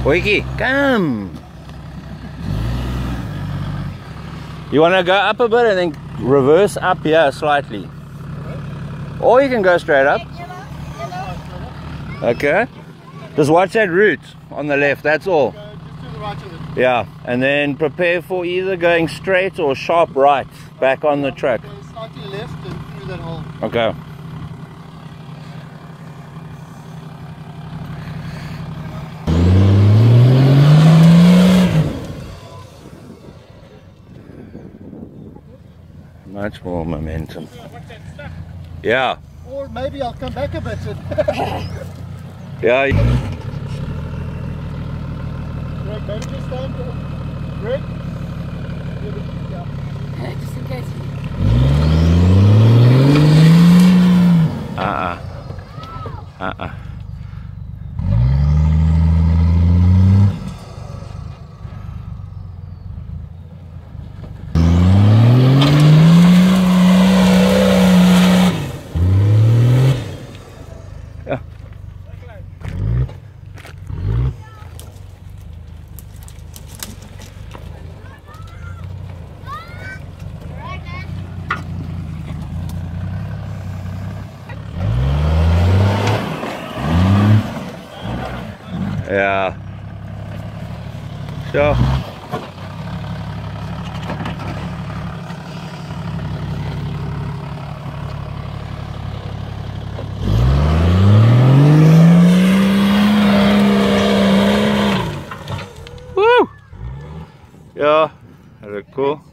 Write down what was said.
Wiki, come. You want to go up a bit and then reverse up here slightly. Or you can go straight up. Okay. Just watch that route on the left, that's all. Just to the right of it. Yeah, and then prepare for either going straight or sharp right back on the track. Okay, slightly left and through that hole. Okay. Much more momentum. Yeah. Or maybe I'll come back a bit. Yeah. Greg, maybe just stand there. Greg? Yeah. Just in case. Yeah. Yeah. Sure. Woo! Yeah, that look cool.